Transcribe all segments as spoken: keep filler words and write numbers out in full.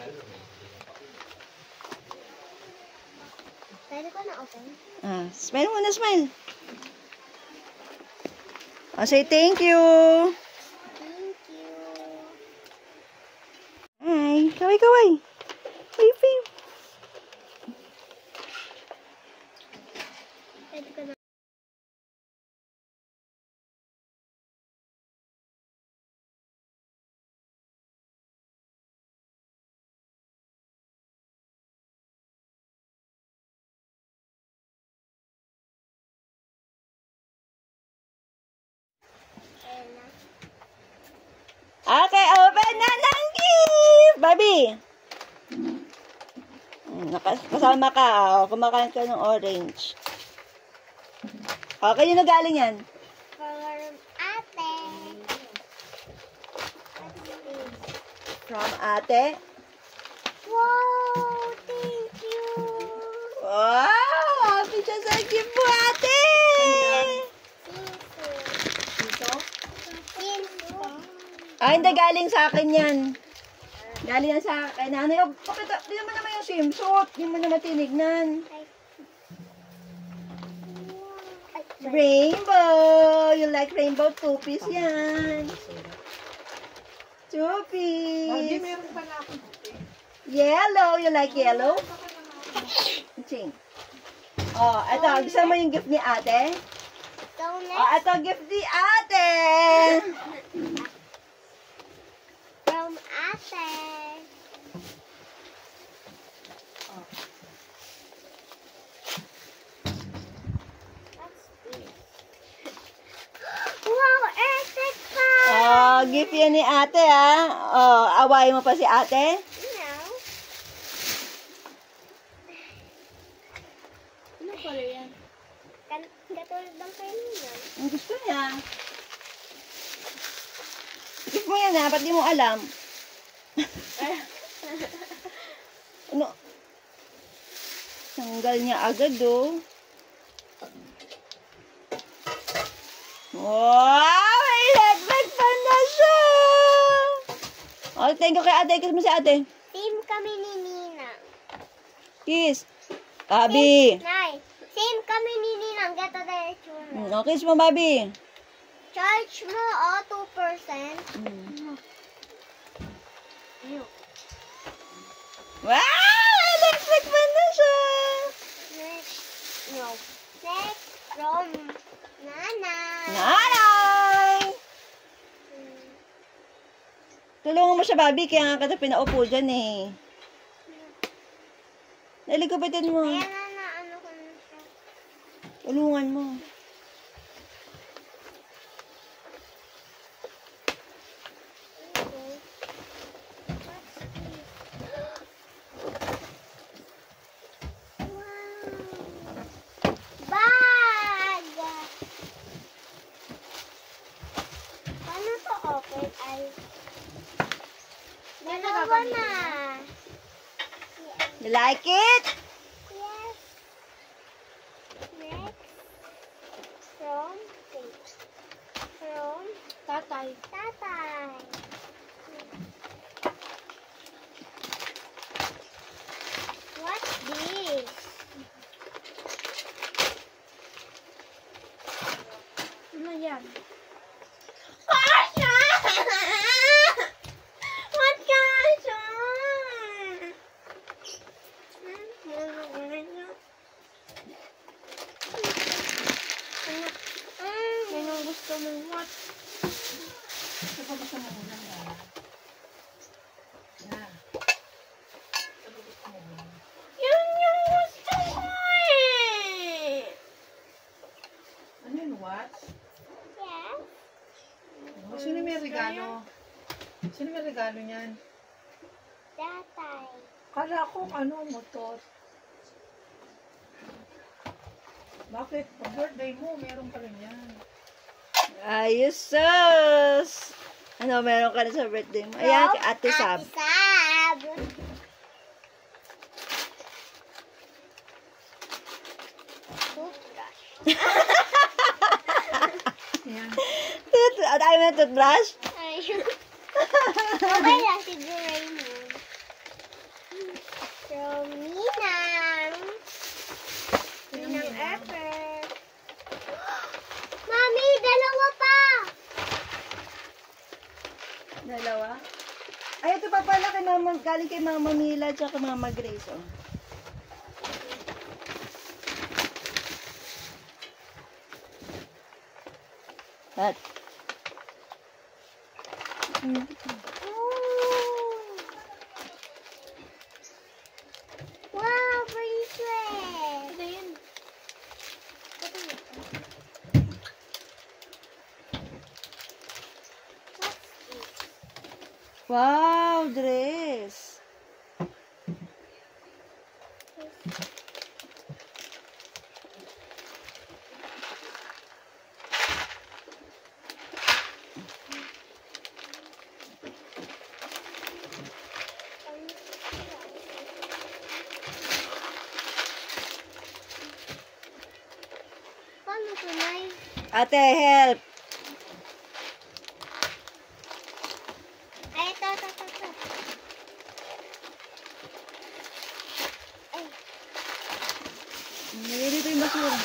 Pwede ko na open? Ah, smile muna, smile. Oh, say thank you. Thank you. Hi, kaway, kaway. Wave, wave. Pwede ko na. Ayan na. Okay, open na ng gift! Bobby! Nakasama ka, oh. Kumakain ka ng orange. Okay, yun na galing yan. From ate. From ate. Wow! Thank you! Wow! Happy siya sa gift mo, ate! Siso. Siso. Ah, hindi, galing sa akin yan. Galing yan sa akin. Ano yung, pakita, di naman naman yung swimsuit. Di mo naman tinignan. Rainbow! You like rainbow? Two-piece yan. Two-piece. Hindi, meron pa na ako. Yellow. You like yellow? Ching. Oh, ito. Gusto mo yung gift ni ate? So Oh, next, ito gift ni ate. from ate. What's this? Wow! Earthquake pie! Oh, gift yan ni ate, ah. Oh, away mo pa si ate? No. Ano pala yan? Kan katulad ng kailangan. Ang gusto niya. Gift mo yan, ah. Ba't di mo alam? Ano? Tanggal niya agad, oh. Wow! May electric fan na siya! Oh, thank you kay ate. Kiss mo si ate. Team kami ni Nina. Kiss. Bobby. Nay, same kami ni Ninang. Gato dahil tsura. Mm, oh, kiss mo, Bobby. Charge mo, oh, two percent. Mm. Ew. Wow! Electric fan na siya! Next, no. Next, from Nana. Nanay! Tulungan mo siya, Bobby. Kaya nga kita pinaupo dyan, eh. Naligupitin mo. Ayan na na, ano ko na siya. Tulungan mo. Okay. What's this? Wow! Bag! Paano to open? Ay, dalawa na. You like it? Yes. Next. From From Tatay. Tatay. What's this? Ano yan? Kasha! What kasha? Yan ang gusto mo. What? Ito pa gusto mo ulang na. Yan. Ito pa gusto mo ulang. Yan yung gusto mo eh! Ano yun, watch? Yes? Oh, sino may regalo? Sino may regalo niyan? Tatay. Kala ko, ano, motor. Bakit? Pag birthday mo, meron pa rin yan. Ayos, sus! Ano, meron ka na sa birthday mo? Ayan, kay Ate Sab. Ate Sab. Toothbrush. Yan. Tooth, at ayaw mo na toothbrush? Ayun. Okay lang si Doraemon. Ay, ito pa pala kay Mama, galing kay Mama Mila at kay Mama Grace, oh. At, Wow, bracelet! Ito yun. Ito yun. What's this? wow, dress. Paano ito, Nay? Ate, help. Ay, ito, ito, ito, ito. Ay, Nilagay dito yung basura.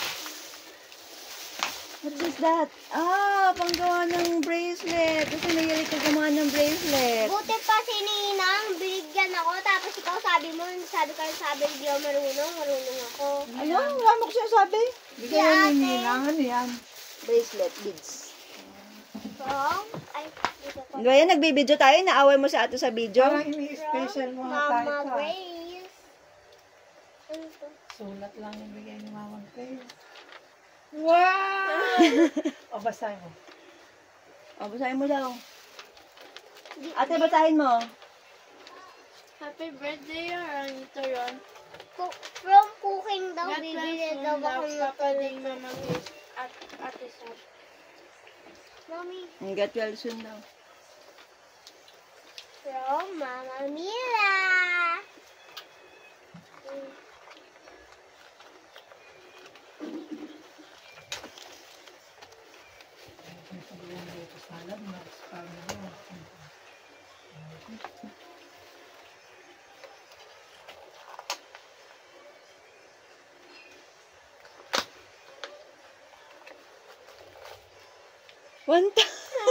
What is that? Ah, panggawa ng bracelet. Kasi nahilig ko gumawa ng bracelet. buti pa si Ninang, binigyan ako, tapos ikaw sabi mo, sabi ka sabi, hindi ako marunong, marunong ako. Ano? Wala mo ko sinasabi? Bigyan Si mo ate. ni Ninang. Ano yan? Bracelet, beads. From, ay, dito ko. Ano yan? Nagbibideo tayo? Naaway mo sa ato sa video? Parang ini-special mo nga tayo Mama ka. Grace. Ano to? Sulat lang yung bigay ni Mama Grace. Wow! O, basahin mo. O, basahin mo daw. Ate, basahin mo. Happy birthday, yun. Ito yun. Cook- From cooking daw, God bibili bless daw you, ako love, ng Papa Ding, Mama Grace, at Ate Sam. Mami, Get well soon daw. from Mama Mila. Sabihan dito sa alam, na-expire na yun. One time.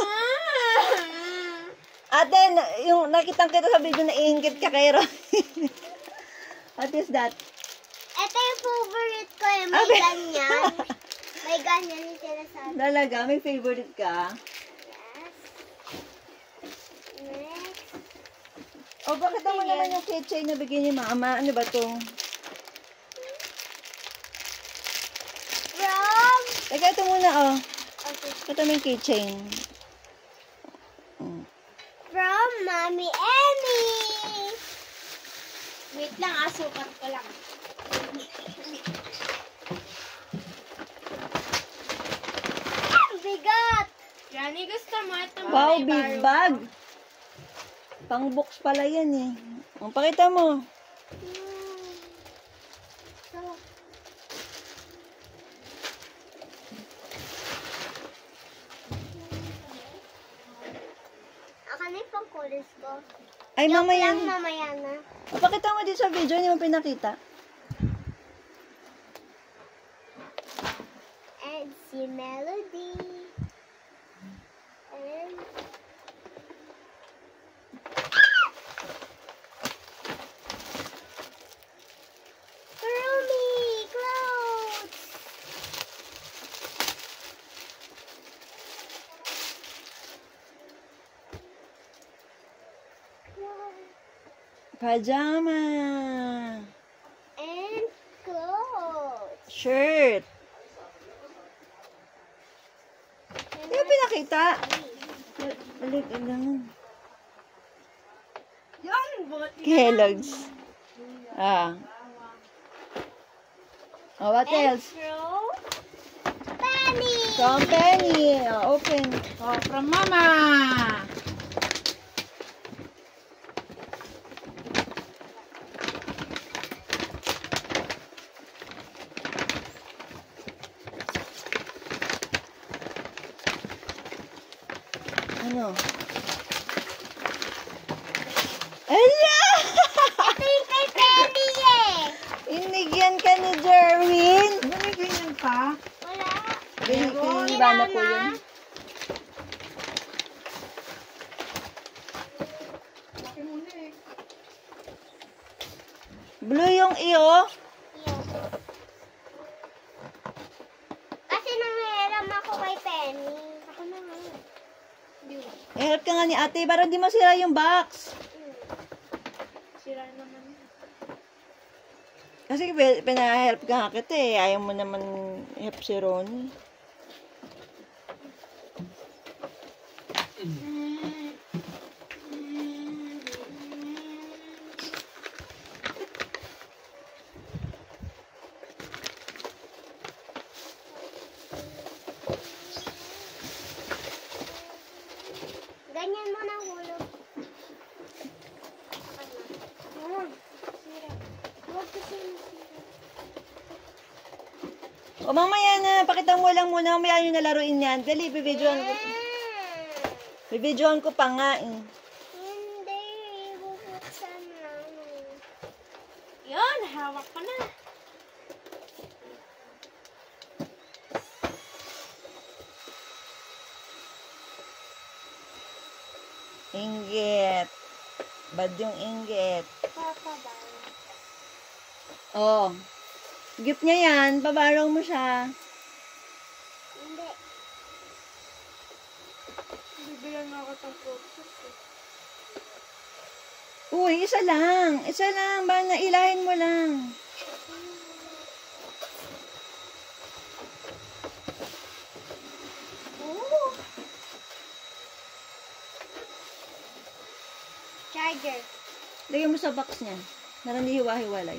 Ate, na- yung nakitang kita sa video na iingit ka kay Ron. What is that? Ito yung favorite ko eh, may Abe. ganyan. May ganyan yung sinasabi. Talaga, may favorite ka? Yes. Next. O, bakit mo naman yung keychain na bigyan ni Mama? Ano ba to? From, Teka, ito muna, oh. okay. Ito mo yung keychain. From Mommy Emmy. Wait lang, ah, sukat ko lang. Ang bigat. Johnny, gusto mo? Ito mo Wow, may big baro. bag. Pang box pala yan, eh. O, pakita mo. Hmm. So, ako na yung pang-chorus ko. Ay, Joke mamaya. lang, mamaya na. O, pakita mo dito sa video, hindi mo pinakita. And si Melody. And... Kurumi! Clothes! Wow. Pajama. And clothes. Shirt. Hindi mo pinakita. Balik lang. Yan, buti. Kellogg's. Ah. Oh, what And else? from Penny! From Penny. Oh, open. Oh, from Mama! Ano? Ala! Ito yung kay Penny eh! Inigyan ka ni Jerwin. Ano may ganyan pa? Wala. Kiniba na po yun. Blue yung iyo. Iyo. Kasi nangihiram ako kay Penny. Ako na nga. Hindi mo. Eh, help ka nga ni ate para hindi masira yung box. Sira naman yun. Kasi pi- pinahelp ka nga kita eh. Ayaw mo naman help si Ronnie. Ganyan mo na hulog. Huwag. Sira. Huwag kasi masira. O mamaya na, pakita mo lang muna. Mamaya nyo nalaruin yan. Dali, bibidyoan ko. Mm. Bibidyoan ko pa nga eh. Hindi. Bubuksan lang. Yun, hawak ko na. Inggit. Bad yung inggit. Papa ba? Oh. Gift niya yan. Babaraw mo siya. Hindi. Bibilan ako ng fruit. Uy, isa lang. Isa lang. Ba, nailahin mo lang. Oh. Charger. Lagyan mo sa box niya. Na hindi hiwa-hiwalay.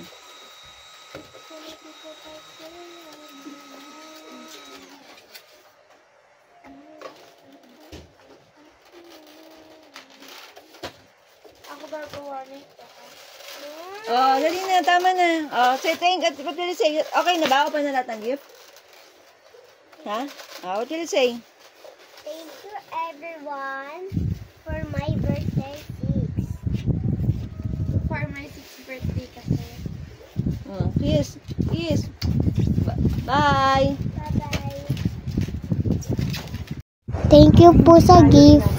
Ako gagawa nito. Oh, dali na. Tama na. Oh, say thank you. What will you say? Okay na ba? Open na lahat ng gift? Ha? Oh, what will you say? Thank you everyone for my birthday six. For my sixth birthday kasi. Oh, kiss. Kiss. Ba- Bye. Bye-bye. Thank you po sa gift.